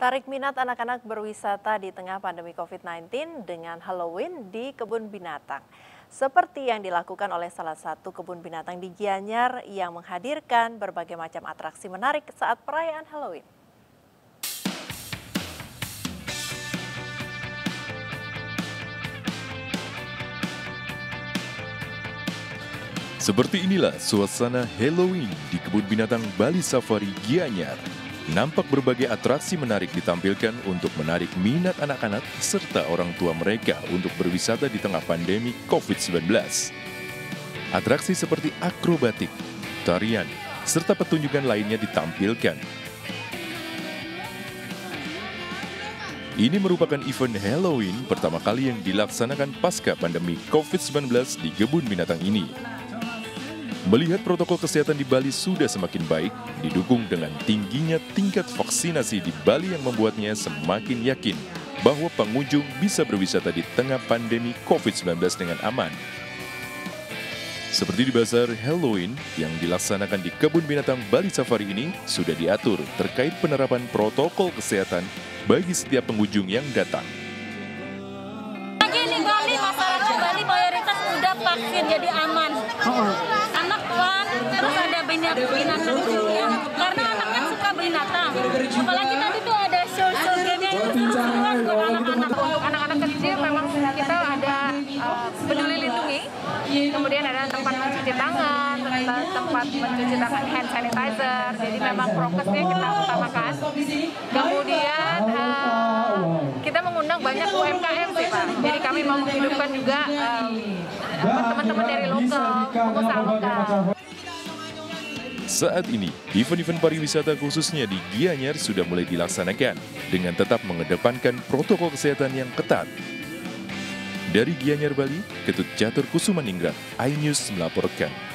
Tarik minat anak-anak berwisata di tengah pandemi COVID-19 dengan Halloween di kebun binatang. Seperti yang dilakukan oleh salah satu kebun binatang di Gianyar yang menghadirkan berbagai macam atraksi menarik saat perayaan Halloween. Seperti inilah suasana Halloween di kebun binatang Bali Safari Gianyar. Nampak berbagai atraksi menarik ditampilkan untuk menarik minat anak-anak serta orang tua mereka untuk berwisata di tengah pandemi COVID-19. Atraksi seperti akrobatik, tarian, serta pertunjukan lainnya ditampilkan. Ini merupakan event Halloween pertama kali yang dilaksanakan pasca pandemi COVID-19 di kebun binatang ini. Melihat protokol kesehatan di Bali sudah semakin baik, didukung dengan tingginya tingkat vaksinasi di Bali yang membuatnya semakin yakin bahwa pengunjung bisa berwisata di tengah pandemi COVID-19 dengan aman. Seperti di bazar Halloween yang dilaksanakan di Kebun Binatang Bali Safari ini sudah diatur terkait penerapan protokol kesehatan bagi setiap pengunjung yang datang. Lagi di Bali, masyarakat Bali mayoritas udah vaksin jadi aman. Anak fun, terus ada binatang juga, karena anaknya suka binatang. Apalagi tadi tuh ada show-show game yang itu seru-seruan buat anak-anak. Untuk anak-anak kecil memang kita ada peduli lindungi, kemudian ada tempat mencuci tangan, tempat mencuci tangan hand sanitizer, jadi memang prokesnya kita utamakan. Kemudian kita mengundang banyak UMKM sih Pak, jadi kami mau menghidupkan juga teman-teman dari lokal, pengusaha lokal. Saat ini, event-event pariwisata khususnya di Gianyar sudah mulai dilaksanakan dengan tetap mengedepankan protokol kesehatan yang ketat. Dari Gianyar, Bali, Ketut Catur Kusumaningrat, iNews melaporkan.